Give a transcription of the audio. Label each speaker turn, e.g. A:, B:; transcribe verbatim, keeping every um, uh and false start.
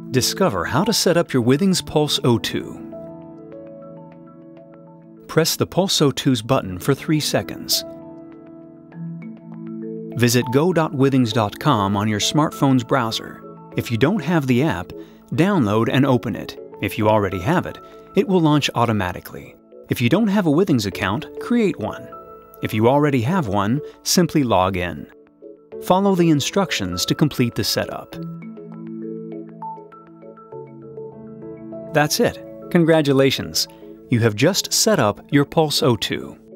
A: Discover how to set up your Withings Pulse O two. Press the Pulse O two's button for three seconds. Visit go dot withings dot com on your smartphone's browser. If you don't have the app, download and open it. If you already have it, it will launch automatically. If you don't have a Withings account, create one. If you already have one, simply log in. Follow the instructions to complete the setup. That's it. Congratulations! You have just set up your Pulse O two.